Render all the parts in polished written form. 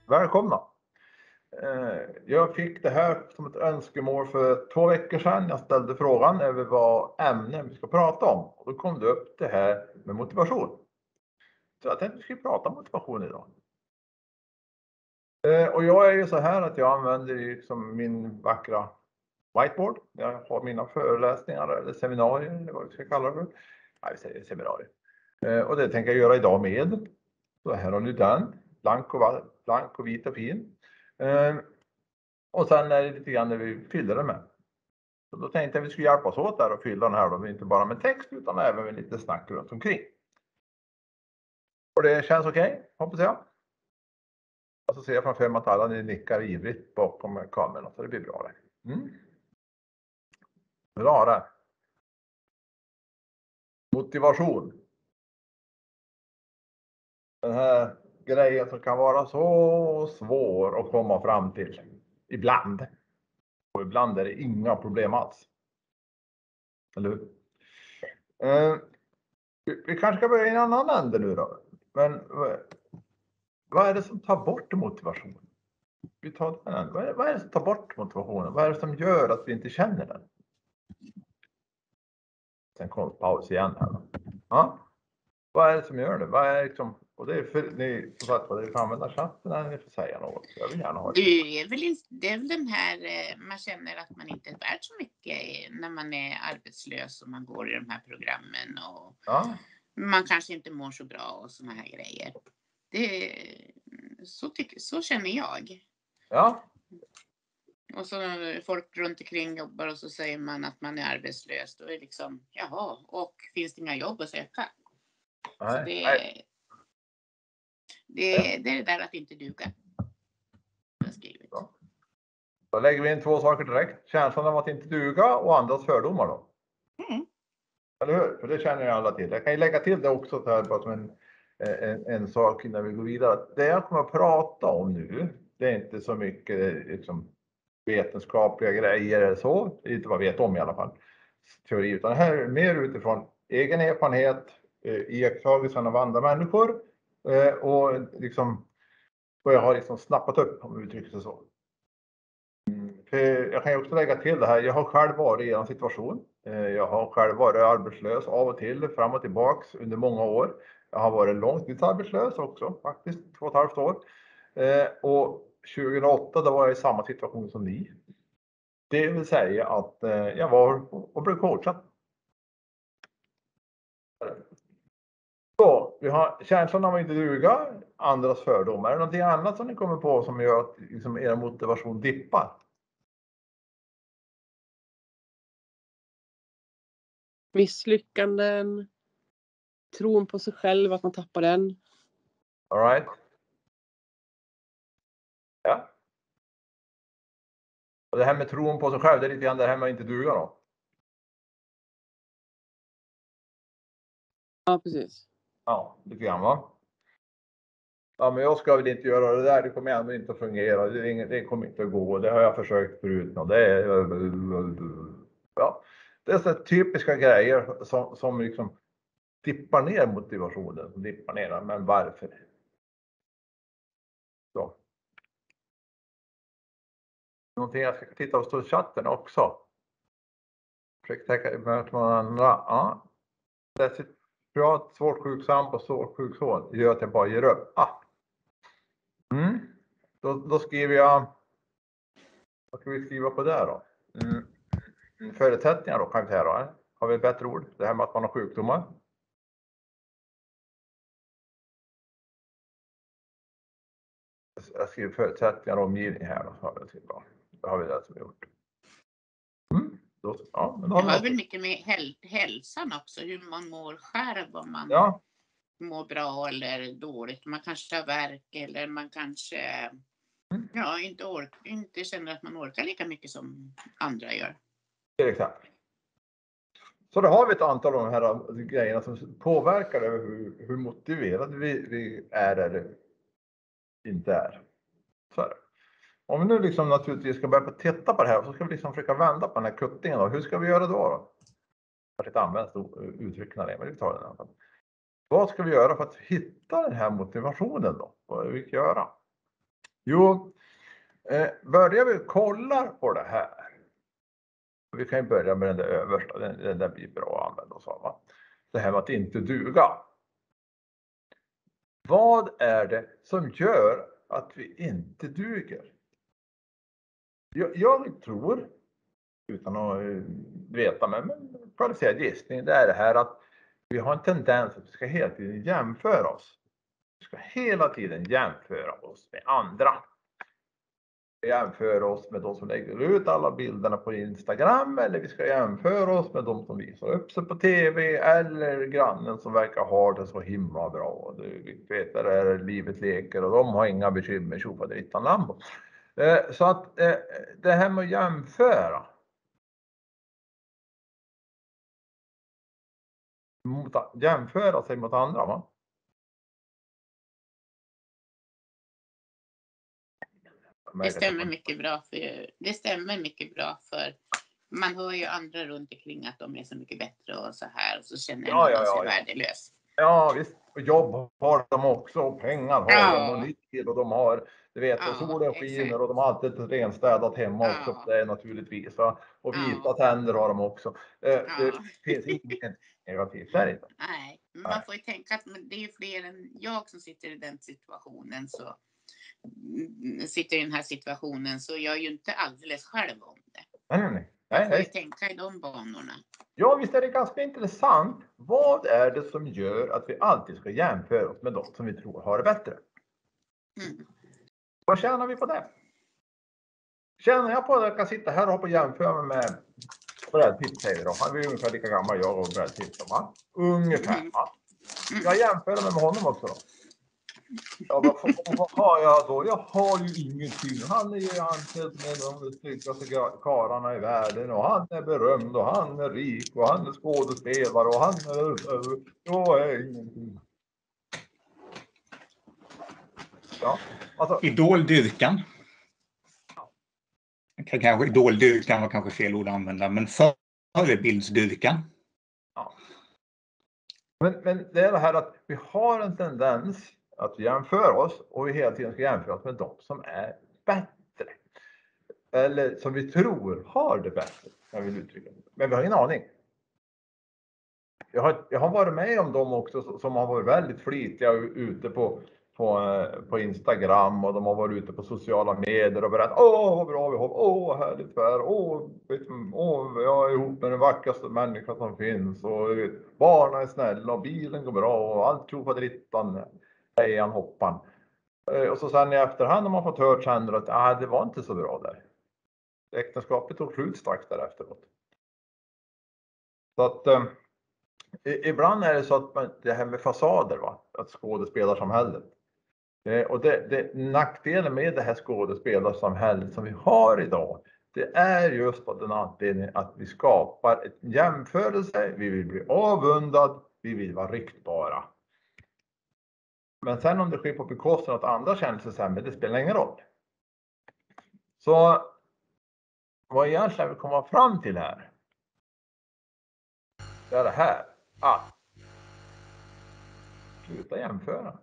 Välkomna! Jag fick det här som ett önskemål för 2 veckor sedan. Jag ställde frågan över vad ämnen vi ska prata om. Och då kom det upp det här med motivation. Så jag tänkte att vi ska prata om motivation idag. Och jag är ju så här att jag använder liksom min vackra whiteboard. Jag har mina föreläsningar eller seminarier eller vad vi ska kalla det för. Nej, vi säger seminarier. Och det tänker jag göra idag med. Så här har ni den. Blank och vit och fin. Och sen är det lite grann när vi fyller den med. Så då tänkte jag att vi skulle hjälpas åt där och fylla den här då, inte bara med text utan även med lite snack runt omkring. Och det känns okej, hoppas jag. Och så ser jag framför mig att alla ni nickar ivrigt bakom kameran så det blir bra det. Bra det. Motivation. Den här grejen som kan vara så svår att komma fram till. Ibland. Och ibland är det inga problem alls. Eller hur? Vi kanske ska börja i en annan ände nu då. Men vad är det som tar bort motivationen? Vi tar den änden. Vad är det som tar bort motivationen? Vad är det som gör att vi inte känner den? Sen kommer paus igen här då. Ja. Vad är det som gör det? Vad är liksom, och det är för ni som sagt vad det är för använda chatten när ni får säga något. Jag vill gärna ha det. Det är väl den här, man känner att man inte är värd så mycket när man är arbetslös och man går i de här programmen och man kanske inte mår så bra och såna här grejer. Så känner jag. Ja. Och så folk runt omkring jobbar och så säger man att man är arbetslös. Då är det liksom, jaha, och finns det inga jobb att söka? Nej. Så det är det där att inte duga. Ja. Då lägger vi in 2 saker direkt. Känslan av att inte duga och andras fördomar då. Eller hur? För det känner jag alla till. Jag kan ju lägga till det också så här bara som en sak innan vi går vidare. Det jag kommer att prata om nu, det är inte så mycket liksom, vetenskapliga grejer eller så. Det är inte vad jag vet om i alla fall. Teori, utan det här är mer utifrån egen erfarenhet, iakttagelsen av andra människor och liksom vad jag har liksom snappat upp om vi uttrycker sig så. För jag kan ju också lägga till det här. Jag har själv varit i en situation. Jag har själv varit arbetslös av och till, fram och tillbaks under många år. Jag har varit långtidsarbetslös också, faktiskt 2,5 år. Och 2008 då var jag i samma situation som ni. Det vill säga att jag var och blev coachad. Så vi har känslan av att inte duga, andras fördomar. Är det någonting annat som ni kommer på som gör att liksom, er motivation dippar? Misslyckanden, tron på sig själv, att man tappar den. All right. Ja. Och det här med tron på sig själv, det är lite grann det här med att inte duga då. Ja, precis. Ja, lite grann va? Ja, men jag ska väl inte göra det där, det kommer ändå inte att fungera, det kommer inte att gå, det har jag försökt förut. Och det är, ja, det är så typiska grejer som liksom dippar ner motivationen, som dippar ner, men varför? Så. Någonting jag ska titta på chatten också. Försök tänka möta någon andra. Ja. Det är bra, svårt sjuksam på svårt sjukson. Det gör att jag bara ger upp. Då skriver jag. Vad ska vi skriva på det då? Förutsättningar då kan vi säga då. Har vi ett bättre ord? Det här med att man har sjukdomar. Jag skriver förutsättningar och omgivning här då. Det har vi det som vi gjort. Det har väl mycket med hälsan också, hur man mår själv, om man mår bra eller dåligt. Man kanske har värk eller man kanske inte känner att man orkar lika mycket som andra gör. Till exempel. Så då har vi ett antal av de här grejerna som påverkar hur motiverade vi är eller inte är. Så är det. Om vi nu liksom naturligtvis ska börja titta på det här så ska vi liksom försöka vända på den här kuttingen då. Hur ska vi göra då? Jag har inte använt uttrycken där, men vi tar den i alla fall. Vad ska vi göra för att hitta den här motivationen då? Vad är det vi ska göra? Jo, börjar vi kolla på det här. Vi kan ju börja med den där översta, den där blir bra att använda oss av. Det här med att inte duga. Vad är det som gör att vi inte duger? Jag tror, utan att veta, men kvalificerad gissning, det är det här att vi har en tendens att vi ska hela tiden jämföra oss. Vi ska hela tiden jämföra oss med andra. Vi jämför oss med de som lägger ut alla bilderna på Instagram, eller vi ska jämföra oss med de som visar upp sig på TV, eller grannen som verkar ha det så himla bra. Du vet, det är livet leker och de har inga bekymmer, tjofaderittan Lambo. Så att det här med att jämföra sig mot andra, va? Det stämmer mycket bra för man hör ju andra runt omkring att de är så mycket bättre och så här, och så känner man sig värdelös. Ja visst, och jobb har de också och pengar har de och nyckel och de har, du vet, och solen skiner och de har alltid ett renstädat hemma också, det är naturligtvis, och vita tänder har de också. Det finns ingen negativt där inte. Nej, men man får ju tänka att det är ju fler än jag som sitter i den situationen, så sitter i den här situationen, så jag är ju inte alldeles själv om det. Man får ju tänka i de banorna. Ja, visst är det ganska intressant. Vad är det som gör att vi alltid ska jämföra oss med de som vi tror har det bättre? Vad tjänar vi på det? Tjänar jag på att jag kan sitta här och jämföra mig med Brad Pitt, säger då. Han är ungefär lika gammal jag och Brad Pitt, va? Ungefär, va? Jag jämför mig med honom också då. Ja, vad har jag då? Jag har ju ingenting. Han är ju ansedd med de snyggaste karlarna i världen och han är berömd och han är rik och han är skådespelare och han är... Jag är ingenting. Ja, alltså... Idoldyrkan. Idoldyrkan var kanske fel ord att använda, men förebildsdyrkan. Ja. Men det är det här att vi har en tendens att jämföra oss och vi hela tiden ska jämföra oss med de som är bättre. Eller som vi tror har det bättre, jag vill uttrycka det. Men vi har ingen aning. Jag har varit med om dem också som har varit väldigt flitiga ute på Instagram, och de har varit ute på sociala medier och berättat: vad bra vi har, vad härligt för, jag är ihop med den vackraste människan som finns, och barnen är snälla och bilen går bra och allt tjofaderittan, hejan hoppan. Och så sen i efterhand har man fått hört sen att det var inte så bra där. Äktenskapet tog slut strax därefteråt. Så att ibland är det så att det här med fasader, va? Att skådespelarsamhället. Och nackdelen med det här skådespelarsamhället som vi har idag, det är just av den anledningen att vi skapar ett jämförelse, vi vill bli avundad, vi vill vara ryktbara. Men sen om det sker på bekostnad att andra känner sig sämre, det spelar ingen roll. Så vad egentligen vill komma fram till här, det är det här, att sluta jämföra.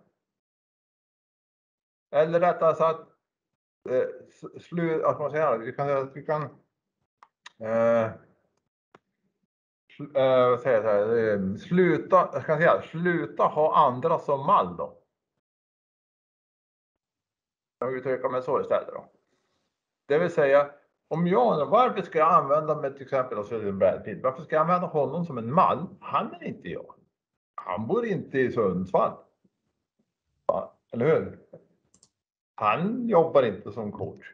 Eller rättare sagt, att man säger, vi kan sluta ha andra som mall då. Jag uttrycker mig så istället då. Det vill säga, om varför ska jag använda mig till exempel Brad Pitt? Varför ska jag använda honom som en mall? Han är inte jag. Han bor inte i Sundsvall. Ja, eller hur? Han jobbar inte som coach.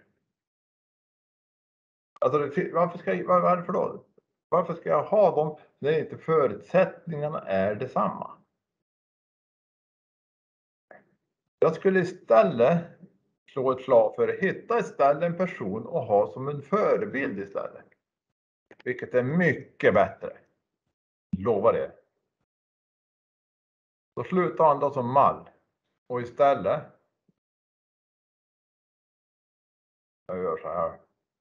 Alltså, varför då? Varför ska jag ha dem när inte förutsättningarna är detsamma? Jag skulle istället slå ett slag för att hitta istället en person och ha som en förebild istället. Vilket är mycket bättre. Lovar det. Så sluta andra som mall. Och istället. Jag gör så här.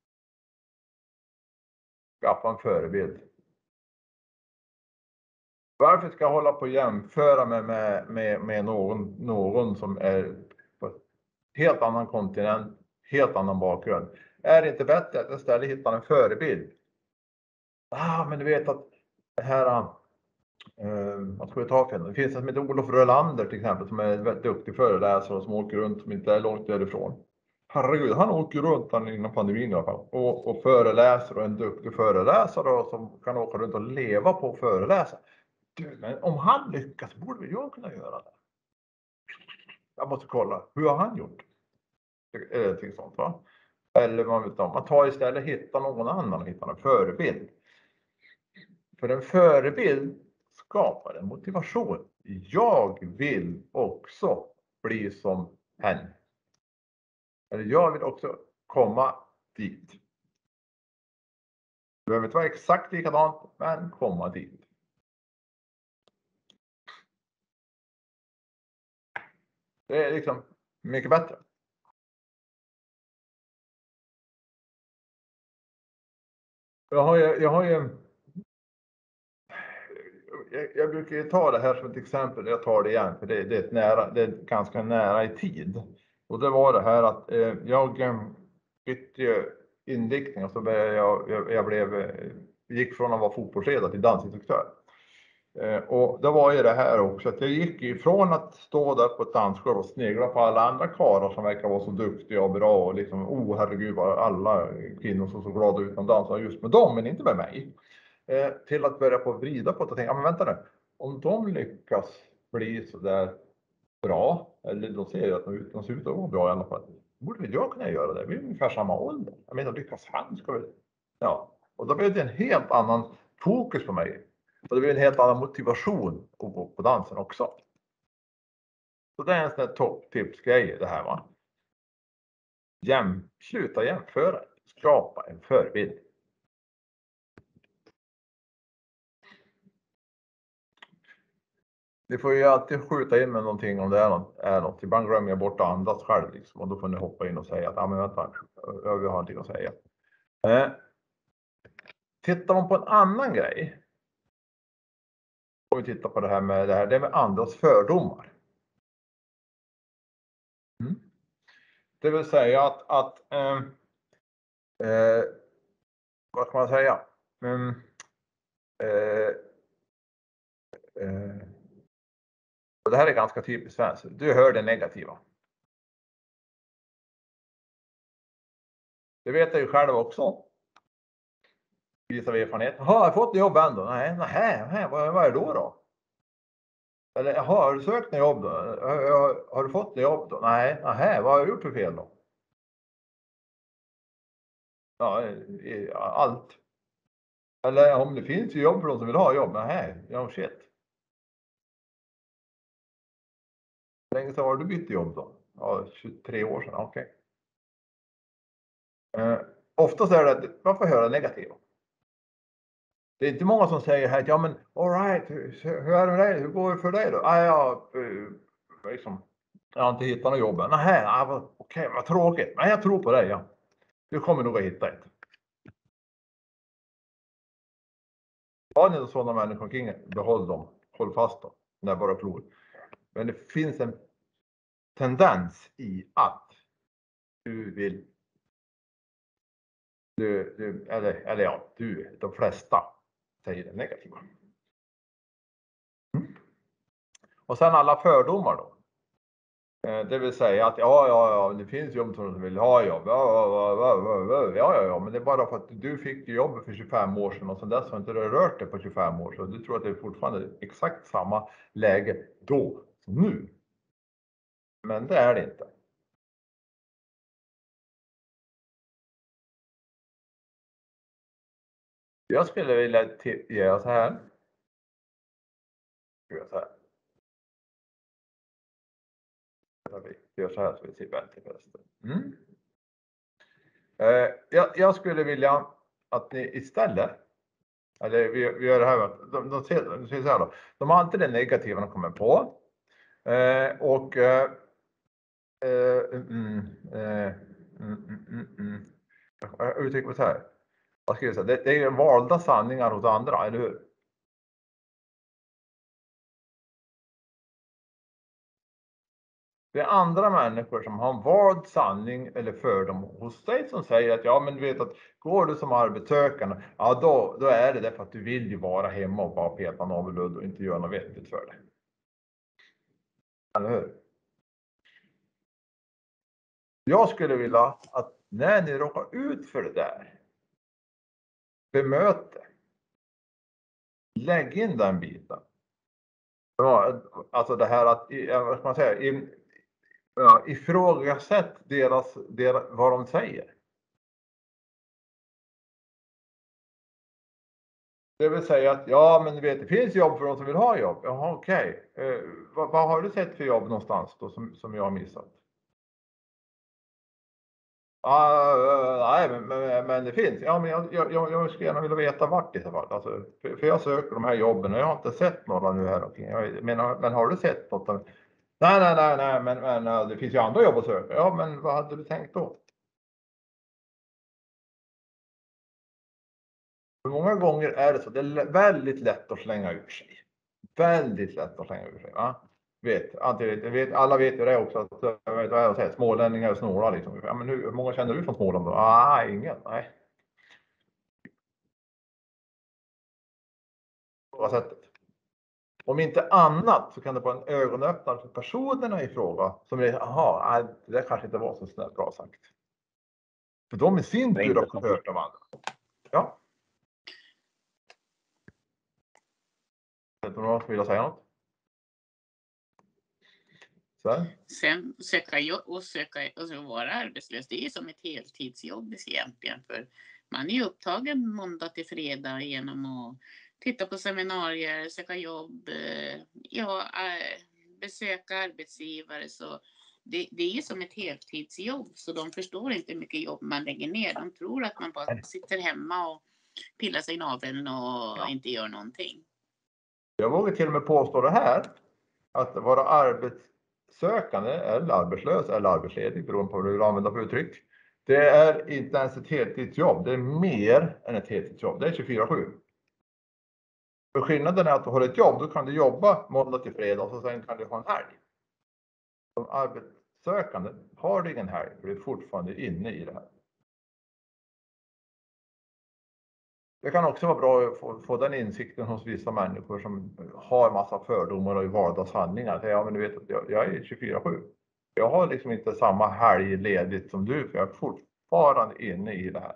Skaffa en förebild. Varför ska jag hålla på och jämföra med någon som är helt annan kontinent, helt annan bakgrund. Är det inte bättre att istället hitta en förebild? Men du vet att det här, vad ska vi ta för? Det finns en som heter Olof Rölander till exempel, som är en väldigt duktig föreläsare och som åker runt, som inte är långt därifrån. Herregud, han åker runt innan pandemin i alla fall och föreläser, och en duktig föreläsare och som kan åka runt och leva på att föreläsa. Men om han lyckas borde väl jag kunna göra det. Jag måste kolla, hur har han gjort? Eller sånt, va? Eller man tar istället, hitta någon annan och hitta en förebild. För en förebild skapar en motivation. Jag vill också bli som henne. Eller jag vill också komma dit. Det behöver inte vara exakt likadant, men komma dit. Det är liksom mycket bättre. Jag brukar ju ta det här som ett exempel. Jag tar det igen, för det är ganska nära i tid. Och det var det här att jag bytte inriktning, och så gick från att vara fotbollsledare till dansinstruktör. Och det var ju det här också, att jag gick ifrån att stå där på ett dansgolv och snegla på alla andra karlar som verkar vara så duktiga och bra och liksom, herregud vad alla kvinnor så glada ut när de dansar just med dem, men inte med mig. Till att börja på vrida på det och tänka, men vänta nu, om de lyckas bli så där bra, eller de ser att de ser ut att vara bra i alla fall, borde väl jag kunna göra det? Vi är ungefär samma ålder. Jag menar, lyckas han ska väl... Ja, och då blev det en helt annan fokus på mig. Och det blir en helt annan motivation på dansen också. Så det är en sån här topptipsgrej det här, va. Sluta jämföra. Skapa en förebild. Det får ju alltid skjuta in med någonting om det är något. Ibland glömmer jag bort att andas själv liksom, och då får ni hoppa in och säga att men vänta, jag vill ha någonting att säga. Tittar man på en annan grej. Och vi tittar på det här med andras fördomar. Det vill säga att vad ska man säga? Och det här är ganska typiskt svenskt. Du hör det negativa. Det vet jag ju själv också. Visar erfarenhet. Har jag fått jobb ändå? Nej, vad är det då? Eller har du sökt jobb då? Har du fått jobb då? Nej, vad har jag gjort för fel då? Ja, allt. Eller om det finns ju jobb för de som vill ha jobb. Shit. Hur länge sedan har du bytt jobb då? Ja, 23 år sedan, okej. Oftast är det att man får höra negativa. Det är inte många som säger här, ja men all right, hur är det med dig? Hur går det för dig då? Jag har inte hittat något jobb. Okej, vad tråkigt. Men jag tror på dig, ja. Du kommer nog att hitta ett. Har ni sådana människor omkring, behåll dem. Håll fast dem. Det är bara klor. Men det finns en tendens i att du vill de flesta säger det negativa. Och sen alla fördomar då. Det vill säga att det finns jobb som vill ha jobb. Ja, men det är bara för att du fick jobb för 25 år sedan och sen dess har inte det rört det på 25 år. Så du tror att det är fortfarande exakt samma läge då som nu. Men det är det inte. Jag skulle vilja göra så här. Gör så här så vi ser bättre förresten. Jag skulle vilja att ni istället, eller vi gör det här, de säger så här då. De har alltid det negativa de kommer på. Jag uttrycker mig så här. Vad ska jag säga? Det är valda sanningar hos andra, eller hur? Det är andra människor som har en vald sanning eller fördom hos dig som säger att ja, men du vet att går du som arbetssökande, ja då är det därför att du vill ju vara hemma och bara peta navelludd och inte göra något vettigt för dig. Eller hur? Jag skulle vilja att när ni råkar ut för det där, bemöte, lägg in den biten. Alltså det här att, vad ska man säga, ifrågasätt vad de säger. Det vill säga att ja, men du vet, det finns jobb för de som vill ha jobb. Jaha, okej. Vad har du sett för jobb någonstans då som jag har missat? Nej, men det finns. Ja, men jag skulle gärna vilja veta vart i så fall. Alltså, för jag söker de här jobben och jag har inte sett några nu här. Okay. Men har du sett något? Nej, men det finns ju andra jobb att söka. Ja, men vad hade du tänkt då? För många gånger är det så. Det är väldigt lätt att slänga ur sig. Väldigt lätt att slänga ur sig. Va? Alla vet ju det också. Att smålänningar är snåla liksom. Ja, men hur många känner du från Småland då? Ingen. Nej. På sättet. Om inte annat så kan det vara en ögonöppnare för personerna i fråga som är, jaha, det där kanske inte var så snällt bra sagt. För de i sin tur har hört av andra. Ja. Vet du någon som vill säga något? Sen alltså vara arbetslös, det är som ett heltidsjobb egentligen. För man är ju upptagen måndag till fredag genom att titta på seminarier, söka jobb, besöka arbetsgivare. Så det är ju som ett heltidsjobb, så de förstår inte hur mycket jobb man lägger ner. De tror att man bara sitter hemma och pillar sig i naveln och inte gör någonting. Jag vågar till och med påstå det här, att vara arbetssökande eller arbetslös eller arbetsledig, beroende på vad du vill använda för uttryck. Det är inte ens ett heltidsjobb, det är mer än ett heltidsjobb, det är 24/7. För skillnaden är att du har ett jobb, då kan du jobba måndag till fredag och sen kan du ha en helg. Som arbetssökande har du ingen helg, för du är fortfarande inne i det här. Det kan också vara bra att få den insikten hos vissa människor som har massa fördomar och vardagshandlingar. Ja, men du vet att jag är 24/7. Jag har liksom inte samma helg ledigt som du, för jag är fortfarande inne i det här.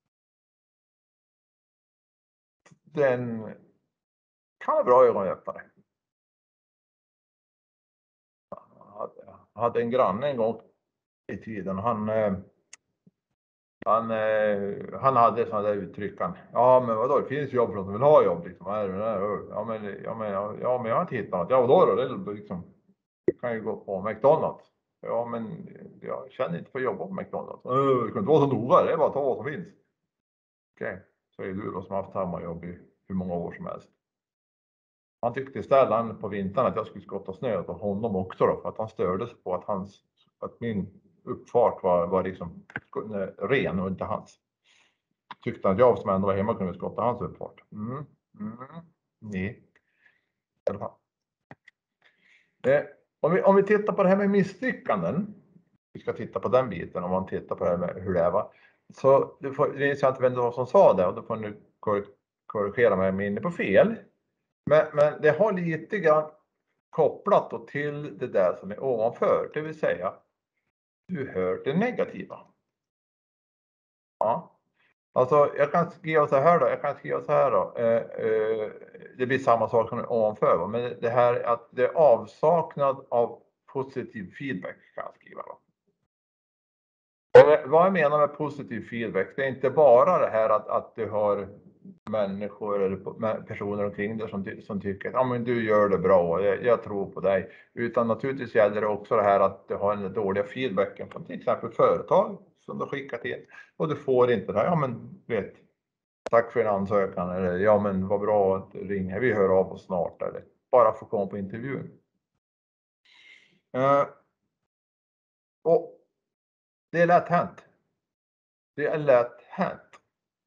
Den kan vara bra ögonöppnare. Jag hade en granne en gång i tiden. Han hade sådana där uttryck. Ja, men vadå, det finns jobb för de som vill ha jobb liksom. Ja, men jag har inte hittat något. Ja, vadå då? Det liksom, jag kan ju gå på McDonald's. Ja, men jag känner inte för att jobba på McDonald's. Det kan inte vara så noga, det är bara att ta vad som finns. Okej, säger du då som har haft samma jobb i hur många år som helst. Han tyckte istället på vintern att jag skulle skotta snö på honom också då, för att han stördes på att min uppfart var liksom ren och inte hans. Tyckte att jag som ändå var hemma kunde skotta hans uppfart. Nej. I alla fall. Om vi tittar på det här med misslyckanden. Vi ska titta på den biten om man tittar på det här med hur det är, va. Så det är inte vem det var som sa det, och då får nu korrigera mig om jag är inne på fel. Men det har lite grann kopplat då till det där som är ovanför, det vill säga du hör det negativa. Ja. Alltså jag kan skriva så här då. Det blir samma sak som ovanför, men det här att det är avsaknad av positiv feedback kan jag skriva då. Vad jag menar med positiv feedback, det är inte bara det här att du har människor eller personer omkring dig som tycker att ja, men du gör det bra, jag tror på dig. Utan naturligtvis gäller det också det här att du har den dåliga feedbacken från till exempel företag som du skickat in. Och du får inte det här, ja men vet, tack för en ansökan, eller ja men vad bra att du ringer, vi hör av oss snart, eller bara få komma på intervjun. Och det är lätt hänt. Det är lätt hänt.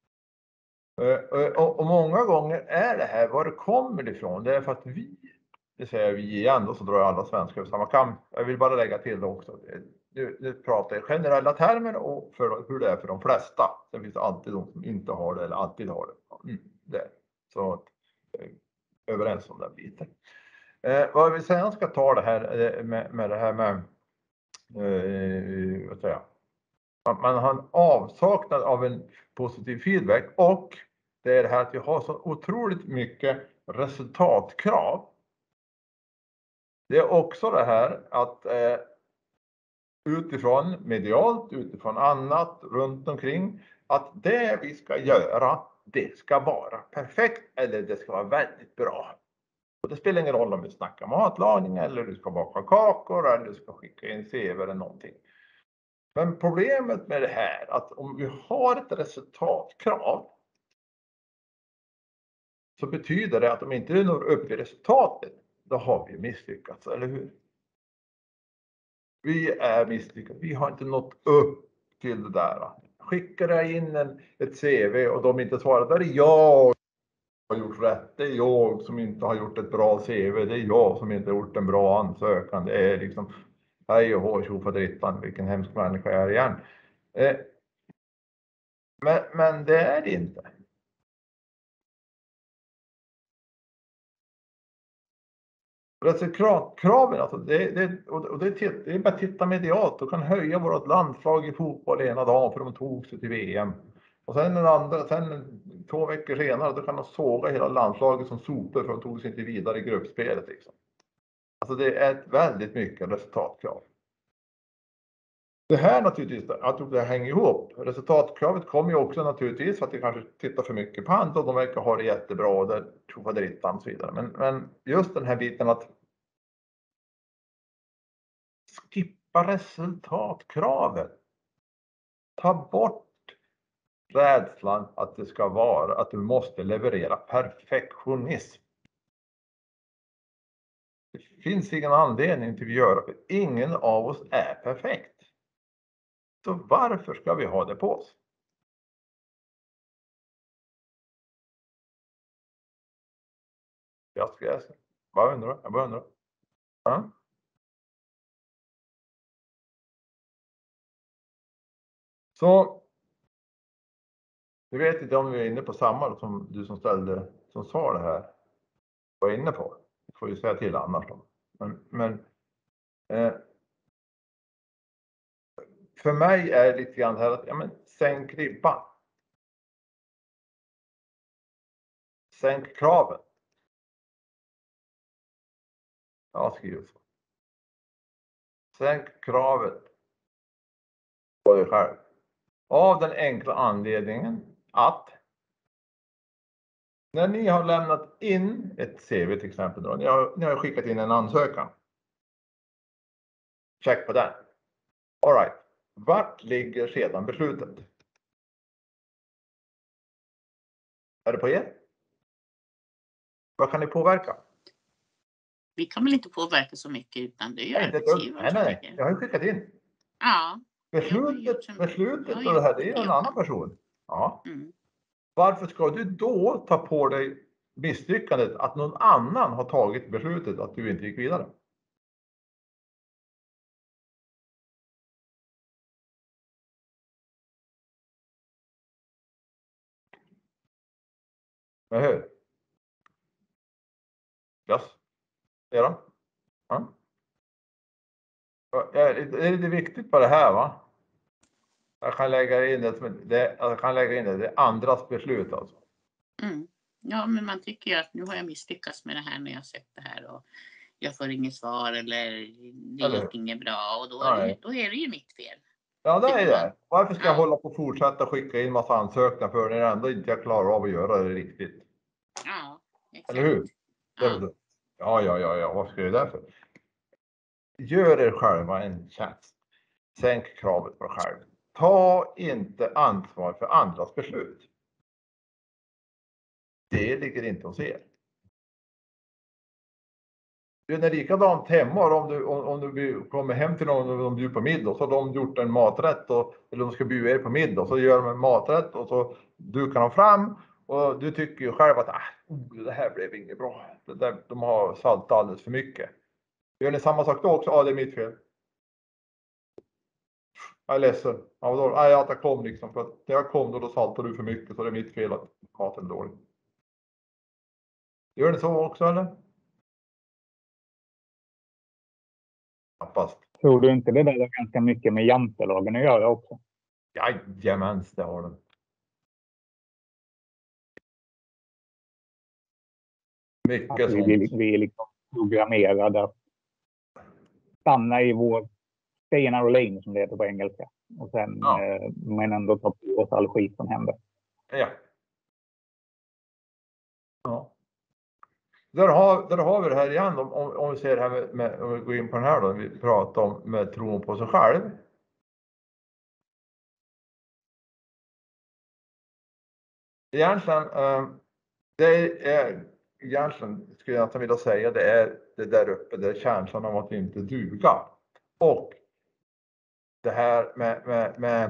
Och många gånger är det här var det kommer ifrån. Det är för att vi det säger vi igen och så drar alla svenskar över samma kam. Jag vill bara lägga till det också. Nu pratar jag i generella termer och för hur det är för de flesta. Sen finns det alltid de som inte har det eller alltid har det. Det. Så överens om den biten. Vad vi sen ska ta det här med det här med vad säger jag? Man har en avsaknad av en positiv feedback och det är det här att vi har så otroligt mycket resultatkrav. Det är också det här att utifrån medialt, utifrån annat runt omkring, att det vi ska göra, det ska vara perfekt eller det ska vara väldigt bra. Och det spelar ingen roll om vi snackar matlagning eller du ska baka kakor eller du ska skicka in CV eller någonting. Men problemet med det här att om vi har ett resultatkrav så betyder det att om inte vi når upp i resultatet, då har vi misslyckats, eller hur? Vi är misslyckade. Vi har inte nått upp till det där. Skickar jag in ett CV och de inte svarar, då är det jag som har gjort rätt. Det är jag som inte har gjort ett bra CV. Det är jag som inte har gjort en bra ansökan. Det är liksom, hej och hå, tjofaderittan, vilken hemsk människa jag är igen. Men det är det inte. Kraven, alltså det är bara att titta medialt och kan höja vårt landslag i fotboll ena dagen för de tog sig till VM. Och sen 2 veckor senare då kan de såga hela landslaget som sopor för de tog sig inte vidare i gruppspelet. Liksom. Alltså det är ett väldigt mycket resultatkrav. Det här naturligtvis, att det hänger ihop. Resultatkravet kommer ju också naturligtvis för att vi kanske tittar för mycket på andra och de verkar ha det jättebra och det tjofaderittan och så vidare. Men just den här biten att skippa resultatkravet. Ta bort rädslan att det ska vara att du måste leverera perfektionism. Det finns ingen anledning till att göra för ingen av oss är perfekt. Så varför ska vi ha det på oss? Jag bara undrar. Ja. Så jag vet inte om vi är inne på samma som du som sa det här var inne på. Får ju säga till annars då. Men för mig är det lite grann här att sänk ribban. Sänk kraven. Jag skriver så. Sänk kravet på dig själv. Av den enkla anledningen att när ni har lämnat in ett CV till exempel, då, ni har skickat in en ansökan. Check på den. All right. Vart ligger sedan beslutet? Är det på er? Vad kan ni påverka? Vi kan väl inte påverka så mycket utan det är ju arbetsgivaren. Nej. Jag har ju skickat in. Ja. Beslutet och det här, det är ju en annan person. Ja. Varför ska du då ta på dig misslyckandet att någon annan har tagit beslutet att du inte gick vidare? Eller hur? Yes. Ja. Det är lite viktigt på det här, va? Jag kan lägga in det är andras beslut alltså. Ja, men man tycker ju att nu har jag misslyckats med det här när jag sett det här och jag får inget svar eller det gick inget bra och då är det ju mitt fel. Ja, det är det. Varför ska jag hålla på och fortsätta skicka in massa ansökningar för när jag ändå inte jag klarar av att göra det riktigt? Ja, exakt. Eller hur? Ja, vad ska jag göra därför? Gör er själva en tjänst. Sänk kravet på er själv. Ta inte ansvar för andras beslut. Det ligger inte hos er. Det är likadant hemma om du kommer hem till någon och de bjuder på middag så har de gjort en maträtt eller de ska bjuda er på middag så gör de en maträtt och så dukar de fram och du tycker ju själv att det här blev inget bra. De har saltat alldeles för mycket. Gör ni samma sak då också? Ja, det är mitt fel. Jag är ledsen. Ja, då, nej, att jag kom liksom. För att när jag kom då saltade du för mycket, så det är mitt fel att maten är dålig. Gör ni så också eller? Knappast. Tror du inte det där är ganska mycket med jantelagen att göra också? Jajamens, det har den. Mycket sånt. Vi är liksom programmerade att stanna i vår stay in our lane, som det heter på engelska. Och sen men ändå ta på oss all skit som händer. Ja. Där har vi det här igen. Om vi ser det här med om vi går in på den här då. Vi pratar om med tron på sig själv. Egentligen, det är egentligen skulle jag vilja säga det är det där uppe, det är känslan av att inte duga. Och det här med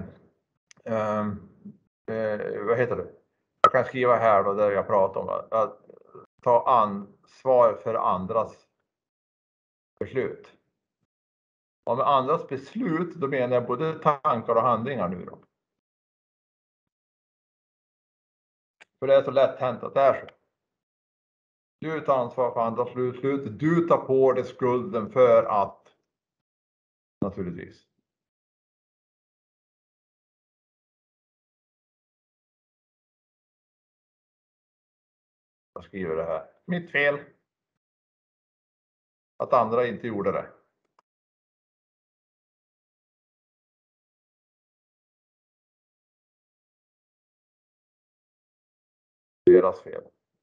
vad heter det? Jag kan skriva här då där jag pratar om att ta ansvar för andras beslut. Och med andras beslut, då menar jag både tankar och handlingar nu då. För det är så lätt hänt att det är så. Du tar ansvar för andras beslut. Du tar på dig skulden för att naturligtvis. Jag skriver det här. Mitt fel. Att andra inte gjorde det. Deras fel.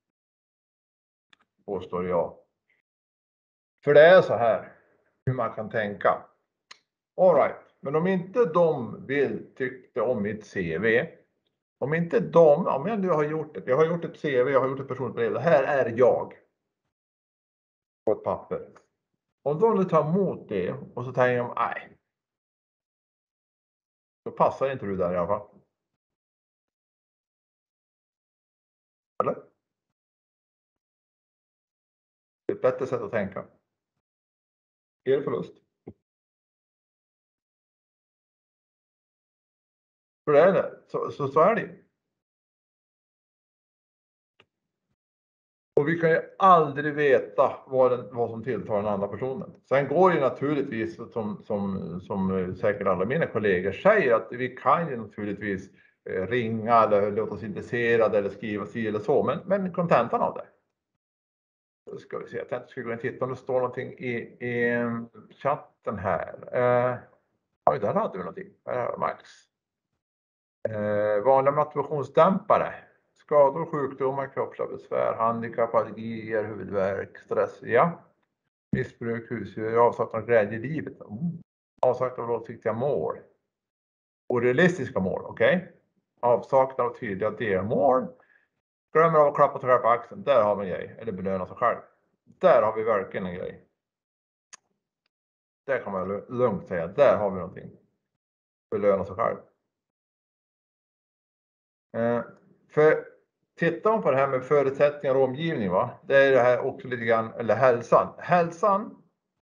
Påstår jag. För det är så här hur man kan tänka. All right. Men om inte de tyckte om mitt CV. Om inte de, om jag nu har gjort det. Jag har gjort ett CV, jag har gjort ett personligt brev. Det här är jag. På ett papper. Om de nu tar emot det och så tänker de, nej. Då passar inte du där i alla fall. Eller? Det är ett bättre sätt att tänka. Er förlust. För det är det. Så är det. Och vi kan ju aldrig veta vad som tilltar den andra personen. Sen går det naturligtvis som säkert alla mina kollegor säger att vi kan ju naturligtvis ringa eller låta oss intresserade eller skriva sig eller så. Men kontentan av det. Då ska vi se, jag tänkte skulle gå in och titta om det står någonting i chatten här. Oj, där hade vi någonting. Max. Vanliga motivationsdämpare. Skador, sjukdomar, kroppsliga besvär, handikapp, allergier, huvudvärk, stress. Ja. Missbruk, husdjur, avsaknad av glädje i livet. Avsaknad av långsiktiga mål. Orealistiska mål, okej? Okay? Avsaknad av tydliga delmål. Glömmer av att klappa sig själv på axeln. Där har vi en grej. Eller belöna sig själv. Där har vi verkligen en grej. Där kan man lugnt säga. Där har vi någonting. Belöna sig själv. För tittar man på det här med förutsättningar och omgivning, va? Det är det här också lite grann, eller hälsan. Hälsan.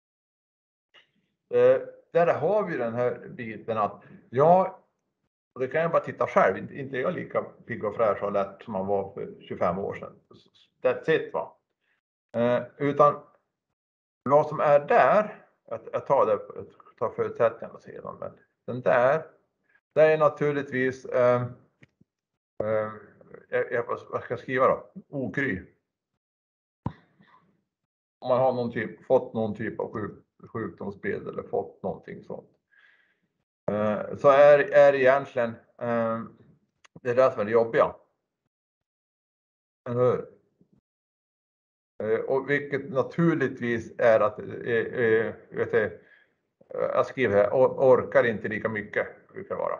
Där har vi den här biten att och det kan jag bara titta själv. Inte jag lika pigg och fräsch och lätt som man var för 25 år sedan. That's it, va. Utan vad som är där, jag tar förutsättningarna sedan, men den där, det är naturligtvis vad ska jag skriva då? Okry. Om man har fått någon typ av sjukdomsbild eller fått någonting sånt. Så är egentligen det är det som är det jobbiga. Eller hur? Och vilket naturligtvis är att jag skriver här, orkar inte lika mycket brukar vara.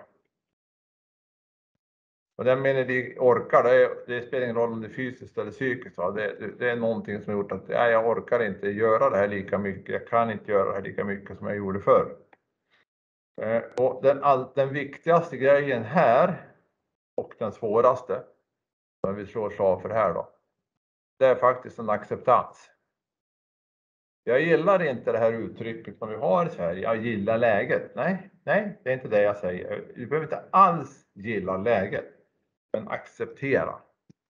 Och den menar de orkar, det spelar ingen roll om det är fysiskt eller psykiskt. Det är någonting som har gjort att jag orkar inte göra det här lika mycket. Jag kan inte göra det här lika mycket som jag gjorde förr. Och den viktigaste grejen här och den svåraste, som vi slår slag för här då. det är faktiskt en acceptans. Jag gillar inte det här uttrycket som vi har i Sverige. Jag gillar läget. Nej, det är inte det jag säger. Vi behöver inte alls gilla läget. Men acceptera.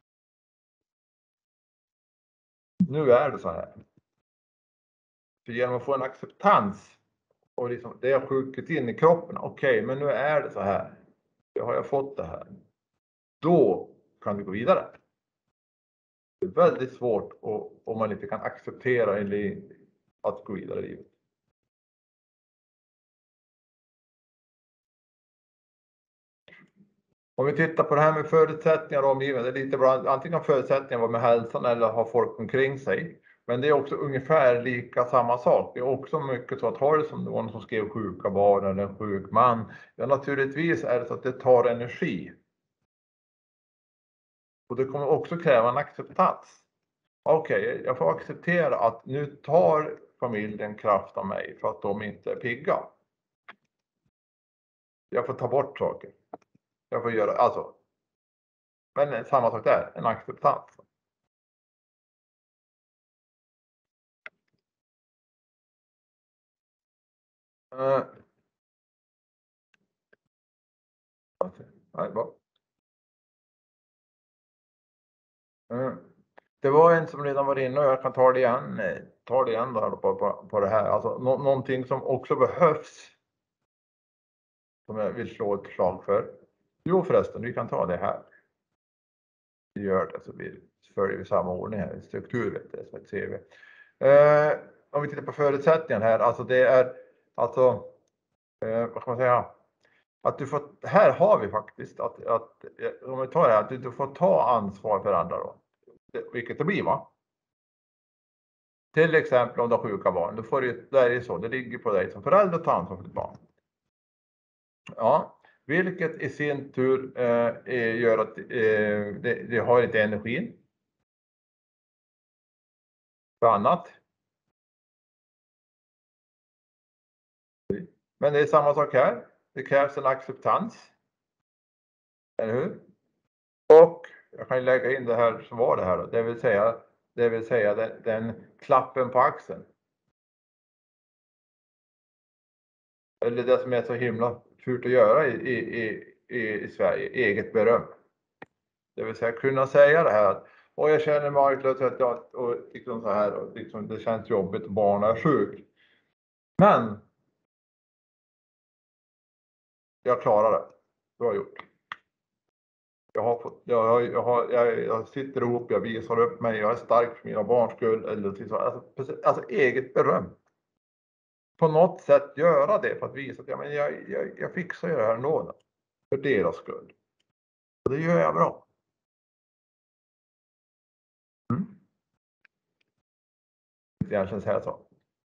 Nu är det så här. För genom att få en acceptans och liksom, det har sjukit in i kroppen. Okej, men nu är det så här. Då har jag fått det här. Då kan vi gå vidare. Det är väldigt svårt om man inte kan acceptera eller att gå vidare i livet. Om vi tittar på det här med förutsättningar och omgivningen, det är lite bra, antingen förutsättningar med hälsan eller ha folk omkring sig. Men det är också ungefär lika samma sak. Det är också mycket så att har det som någon som skrev sjuka barn eller en sjuk man. Ja, naturligtvis är det så att det tar energi. Och det kommer också kräva en acceptans. Okej, jag får acceptera att nu tar familjen kraft av mig för att de inte är pigga. Jag får ta bort saker. Jag får göra, alltså. Men samma sak där, en acceptans. Det var en som redan var inne och jag kan ta det igen då på det här. Alltså någonting som också behövs. Som jag vill slå ett slag för. Jo förresten, vi kan ta det här. Vi gör det så vi följer samma ordning här, struktur vet du, som ett CV. Om vi tittar på förutsättningarna här, alltså det är alltså vad kan man säga? Att du får, här har vi faktiskt att om vi tar det här, att du får ta ansvar för andra då. Vilket det blir va? Till exempel om du har sjuka barn, då får du, där är det så, det ligger på dig som förälder att ta ansvar för ditt barn. Ja, vilket i sin tur gör att det har inte energin. För annat. Men det är samma sak här. Det krävs en acceptans. Eller hur? Och jag kan lägga in det här som var det här då. Det vill säga den klappen på axeln. Eller det som är så himla fult att göra i Sverige, eget beröm. Det vill säga kunna säga det här och jag känner mig arbetslös och liksom så här och liksom det känns jobbigt och barnen är sjuk. Men jag klarar det. Bra gjort. Jag sitter ihop, jag visar upp mig, jag är stark för mina barns skull eller så. Alltså eget beröm. På något sätt göra det för att visa att jag fixar det här ändå. För deras skull. Och det gör jag bra. Det känns här så.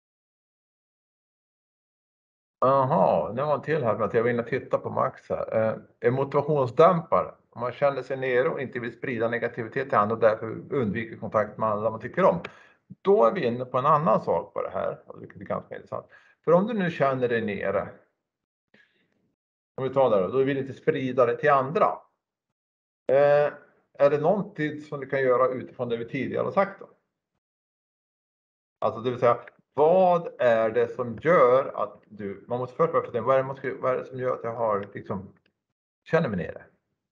Jaha, det var en till här för att jag vill titta på Max här. En motivationsdämpare. Om man känner sig nere och inte vill sprida negativitet till andra och därför undviker kontakt med andra man tycker om. Då är vi inne på en annan sak på det här, vilket är ganska intressant. För om du nu känner dig nere. Om vi tar det då vill du inte sprida det till andra. Är det någonting som du kan göra utifrån det vi tidigare har sagt då? Alltså det vill säga, vad är det som gör att du, man måste först börja fundera, vad är det som gör att jag har liksom, känner mig nere?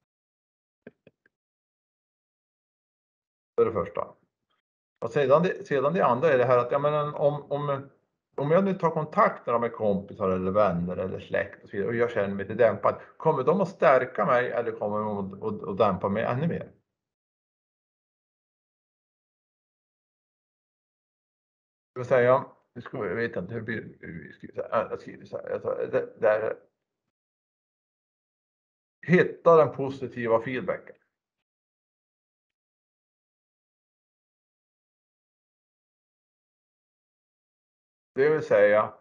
Det är det första. Och sedan det andra är det här att, jag menar, om jag nu tar kontakt med kompisar eller vänner eller släkt och så vidare och jag känner mig lite dämpad, kommer de att stärka mig eller kommer de att dämpa mig ännu mer? Det vill säga, jag vet inte hur jag skriver så här. Hitta den positiva feedbacken. Det vill säga,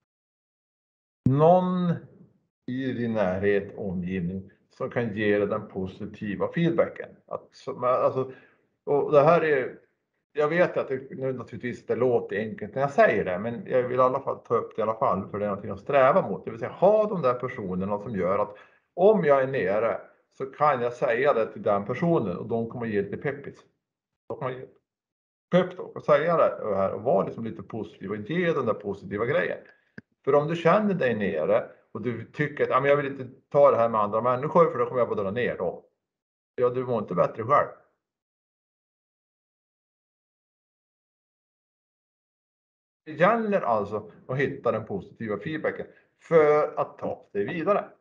någon i din närhet och omgivning som kan ge dig den positiva feedbacken. Alltså, och det här är, jag vet att det nu naturligtvis det låter enkelt när jag säger det, men jag vill i alla fall ta upp det i alla fall för det är någonting att sträva mot. Det vill säga ha de där personerna som gör att om jag är nere så kan jag säga det till den personen och de kommer ge lite peppis. peptalk och säga det här och vara liksom lite positiv och ge den där positiva grejen. För om du känner dig nere och du tycker att jag vill inte ta det här med andra människor för då kommer jag bara dra ner då. Ja, du mår inte bättre själv. Det gäller alltså att hitta den positiva feedbacken för att ta sig vidare.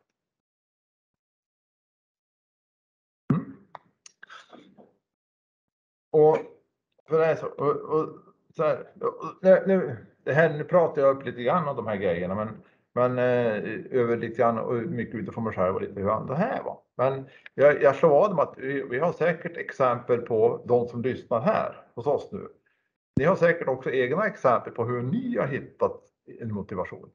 Och för det är så här, nu pratar jag upp lite grann om de här grejerna, men över lite grann och mycket utifrån mig själv och lite hur det här var. Men jag slår vad om att vi har säkert exempel på de som lyssnar här hos oss nu. Ni har säkert också egna exempel på hur ni har hittat en motivation.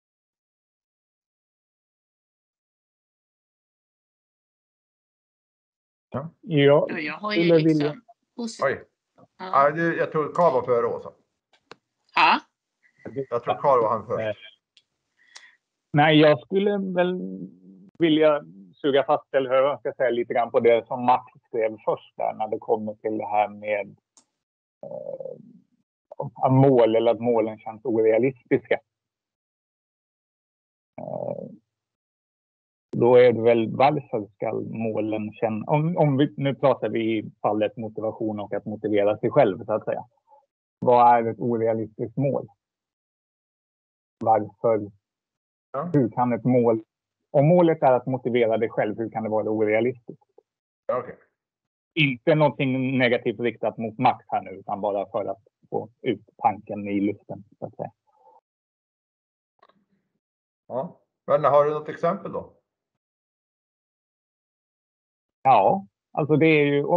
Ja, jag har ju liksom... Oj. Ja. Jag tror Karl var före också. Ja. Jag tror Karl var han först. Nej, jag skulle väl vilja suga fast eller hur jag ska säga lite grann på det som Max skrev först där när det kommer till det här med mål eller att målen känns orealistiska. Då är det väl varför ska målen känna, om vi nu pratar vi i fallet motivation och att motivera sig själv så att säga. Vad är ett orealistiskt mål? Varför? Ja. Hur kan ett mål, om målet är att motivera dig själv, hur kan det vara orealistiskt? Okay. Inte någonting negativt riktat mot Max här nu, utan bara för att få ut tanken i luften så att säga. Ja, men har du något exempel då? Ja, alltså det är ju